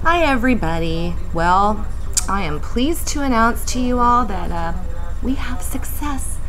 Hi everybody. Well, I am pleased to announce to you all that we have success.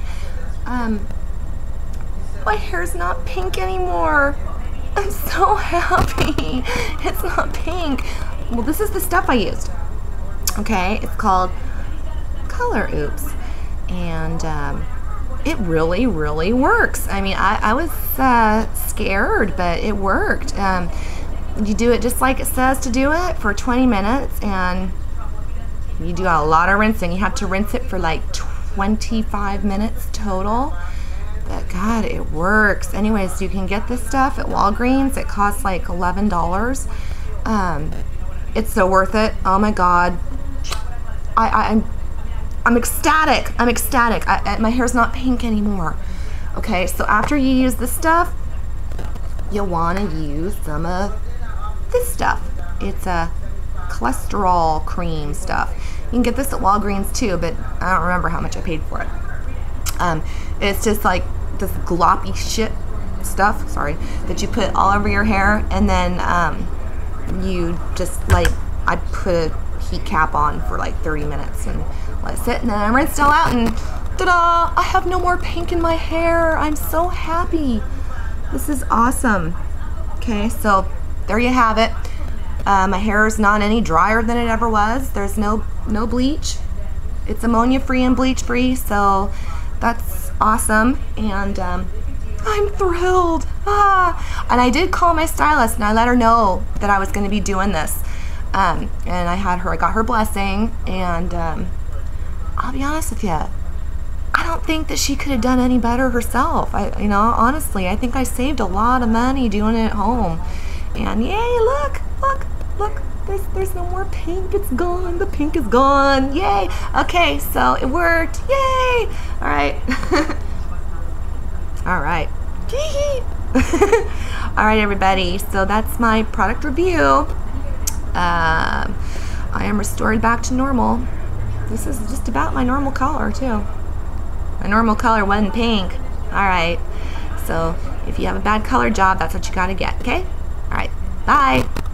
My hair's not pink anymore. I'm so happy. It's not pink. Well, this is the stuff I used. Okay, it's called Color Oops, and it really works. I mean, I was scared, but it worked. You do it just like it says to do it for 20 minutes, and you do a lot of rinsing. You have to rinse it for like 25 minutes total. But God, it works. Anyways, you can get this stuff at Walgreens. It costs like $11. It's so worth it. Oh my God. I'm ecstatic. I'm ecstatic. My hair's not pink anymore. Okay, so after you use this stuff, you'll want to use some of this stuff. It's a cholesterol cream stuff. You can get this at Walgreens too, but I don't remember how much I paid for it. It's just like this gloppy shit stuff, sorry, that you put all over your hair, and then you just like, I put a heat cap on for like 30 minutes and let it sit, and then I rinsed it all out, and ta-da! I have no more pink in my hair. I'm so happy. This is awesome. Okay, so there you have it. My hair is not any drier than it ever was. There's no bleach. It's ammonia free and bleach free, so that's awesome. And I'm thrilled. And I did call my stylist and I let her know that I was going to be doing this. And I got her blessing, and I'll be honest with you, I don't think that she could have done any better herself. Honestly, I think I saved a lot of money doing it at home. And yay, look, there's no more pink. It's gone. The pink is gone. Yay. Okay, so it worked. Yay. All right. All right. All right, everybody. So that's my product review. I am restored back to normal. This is just about my normal color too. My normal color wasn't pink. All right. So if you have a bad color job, that's what you got to get. Okay. All right. Bye.